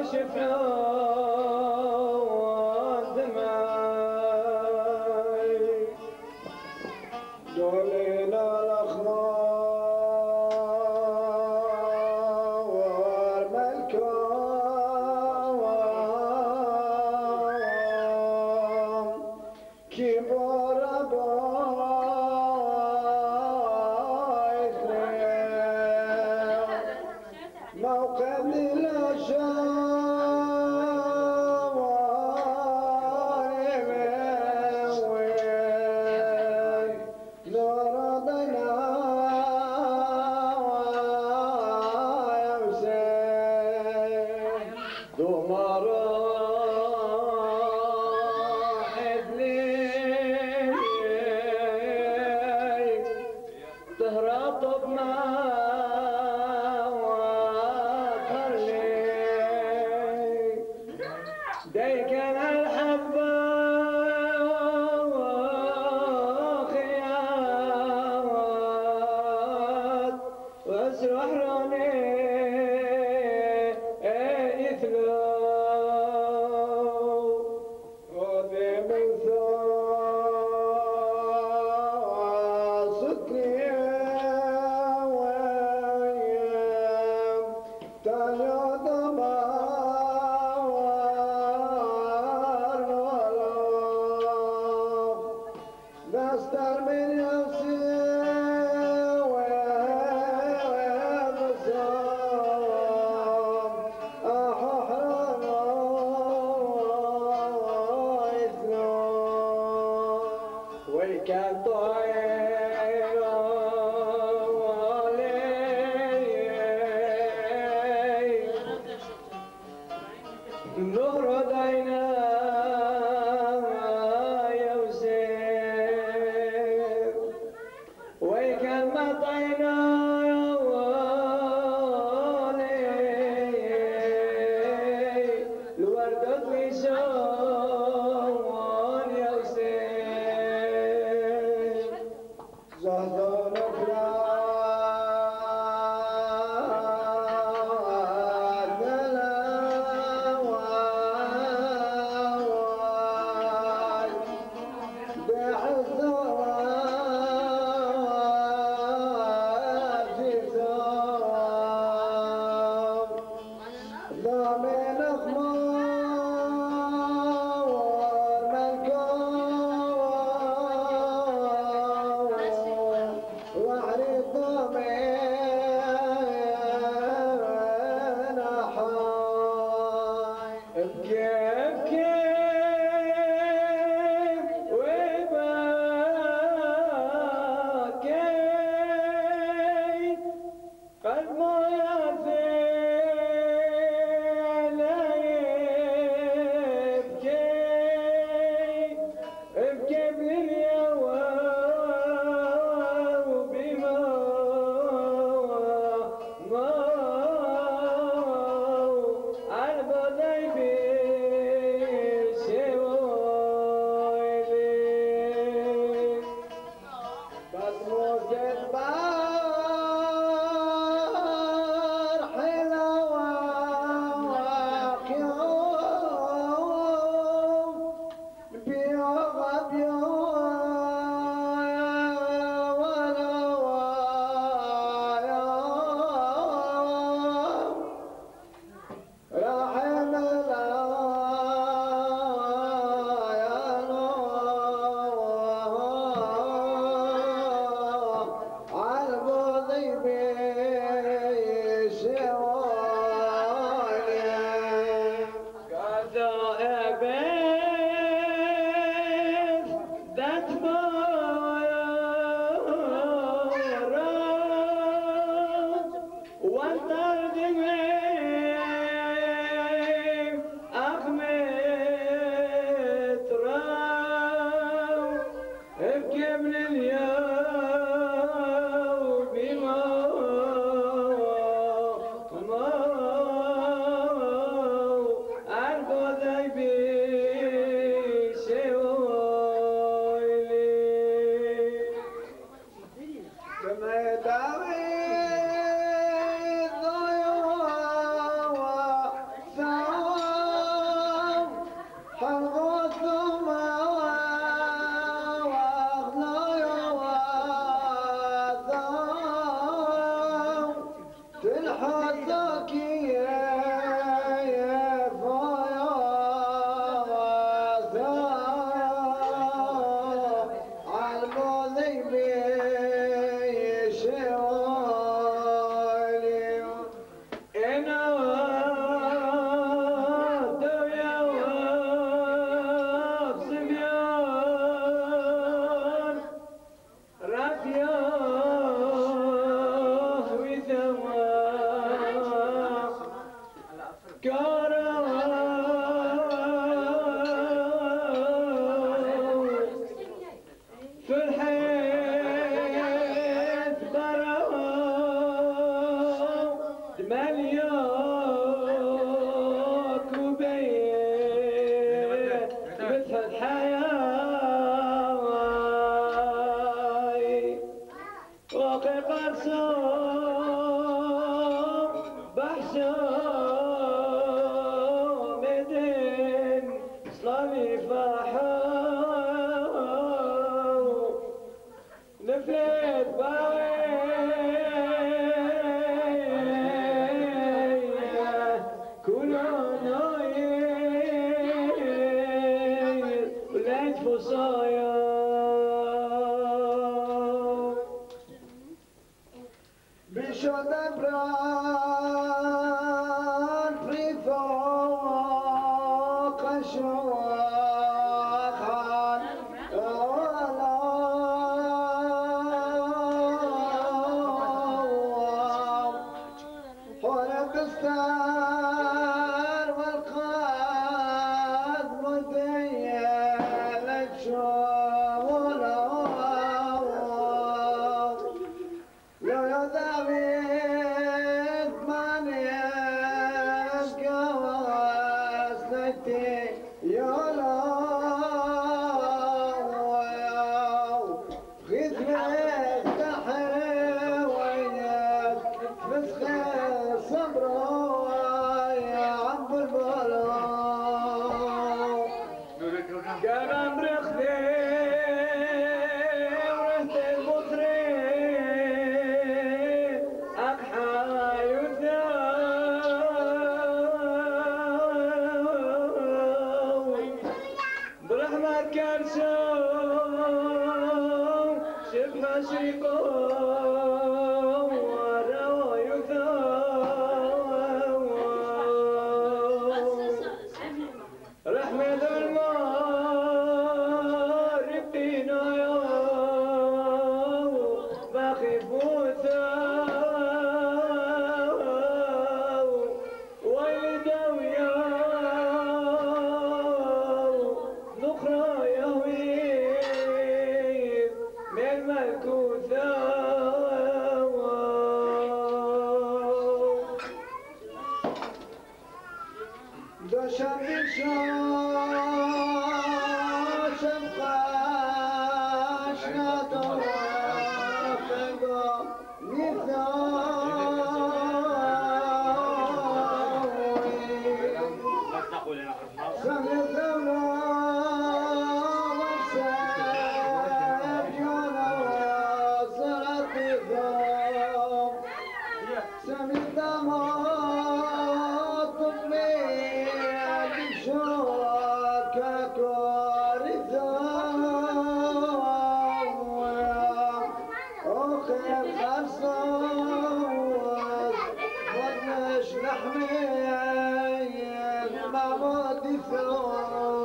شفعون دمعي دولنا الأخضر ملكهم كبار موقد الأشوار نورضنا ويوسف دمر تهرب ما ديكن الحبة وخيامات واسرحرني يثلو وذي من صدقي ويام تجد نستر من نفسي ويبصم أحرم ويثنون ويكان طير ولي نور دينا ويكن مطينا الورد طيشون يوسف زهدون ضامن أخمار ملكون وعرض ضامن أحاي ابكي ابكي وبكي قلب ما على وقي قرصوم بحشوم مدين صلامي فاحو نفلت بايه كلنا ناير ولاد فصايا بشد بران رفاق شواخان حرق الستار والقاد مدينة شوالا لا يدعيك من يبقى واسلتي يا الله خذ مفتاحي وياك فسخ الصبر يا عم البلاء قلم رخذي ورحت المطري برحمة كرسوم شفنا شيقوم وروا يثوم رحمة المار يبقينا يوم بخيف وثوم ويلدوا نخرى يهويب من ملكوثة دشم بشاشم قاشنا توافقا مثاوي سمي الثورة وفساد جونا وصلت الثوم سمي الدمار طفلي بشوك كورثا أخي الخرصوص مدنش لحمي ما مودي ثوم